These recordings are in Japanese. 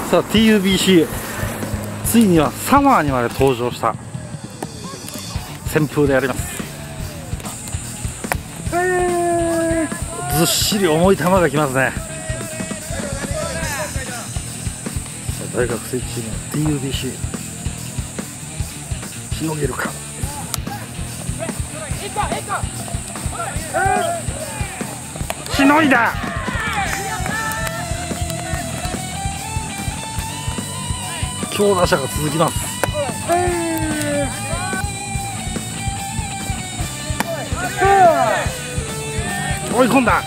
さあ TUBC ついにはサマーにまで登場した旋風でやります。ずっしり重い球がきますね。大学生チーム TUBC しのげるか。しのいだ。強打者が続きます。追い込んだ。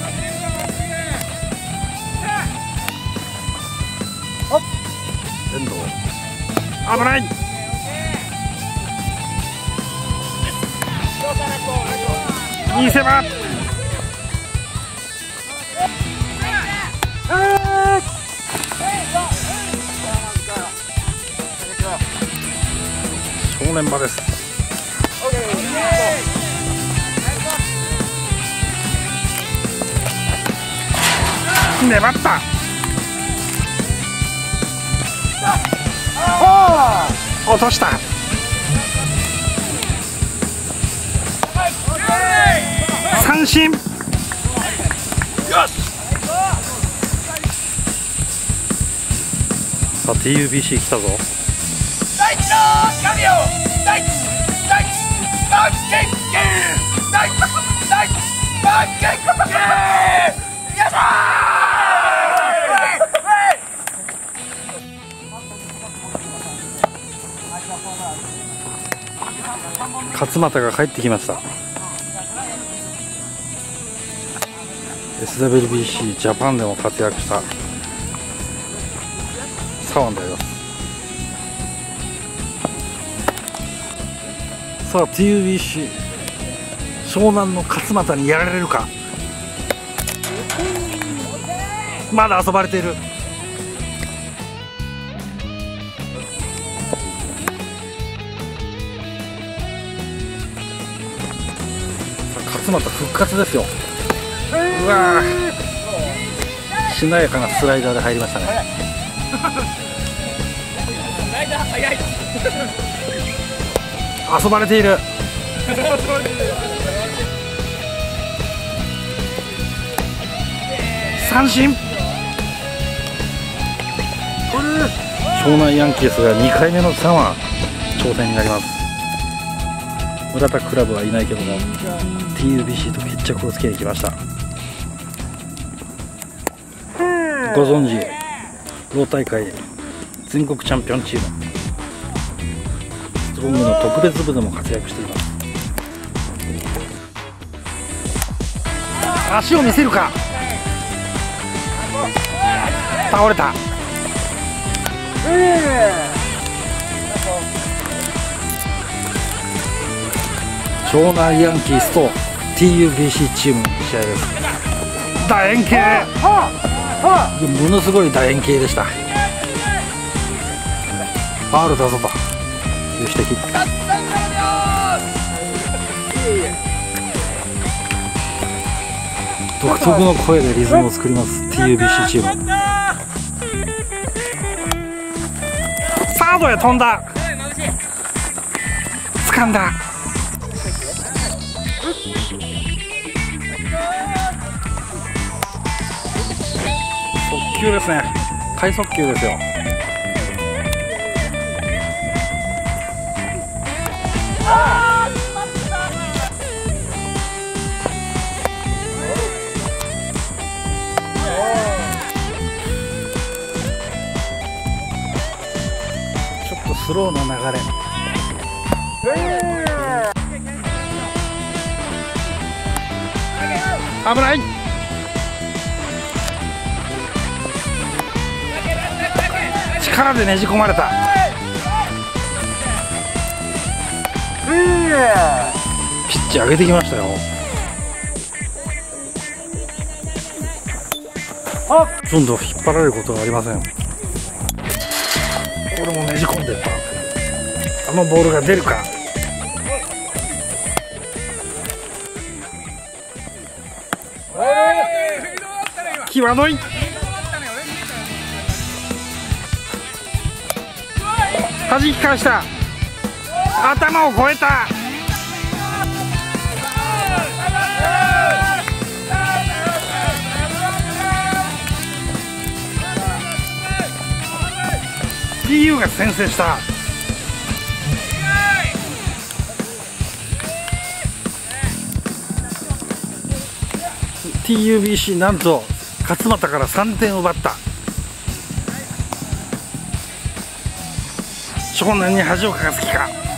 遠藤危ない。見せ場。正念場です。粘った。落とした。三振。よし。さあ TUBC 来たぞ。 大地の神よ、大地バッケンゲー、大地バッケンゲー、よっしゃー。 勝俣が帰ってきました。 SWBC ジャパンでも活躍した左腕であります。さあ TUBC 湘南の勝俣にやられるか。まだ遊ばれている。勝俣復活ですよ。うわー、しなやかなスライダーで入りましたね。遊ばれている。三振。湘南ヤンキースが2回目のサマー挑戦になります。村田クラブはいないけども TUBC と決着をつけに来ました。ご存知ロー大会全国チャンピオンチームストロングの特別部でも活躍しています。足を見せるか。倒れた。湘南ヤンキースと TUBC チームの試合です。楕円形。ものすごい楕円形でした。ファウルだぞという指摘。独特の声でリズムを作ります TUBC チーム。サードへ飛んだ。掴んだ。速球ですね。快速球ですよ。ちょっとスローな流れ。危ない。力でねじ込まれた。ピッチ上げてきましたよ。どんどん引っ張られることはありません。これもねじ込んでった。あのボールが出るか。際どい。 弾き返した。頭を越えた。TU が先制した。TUBC なんと勝俣から3点を奪った。湘南に恥をかかす気か。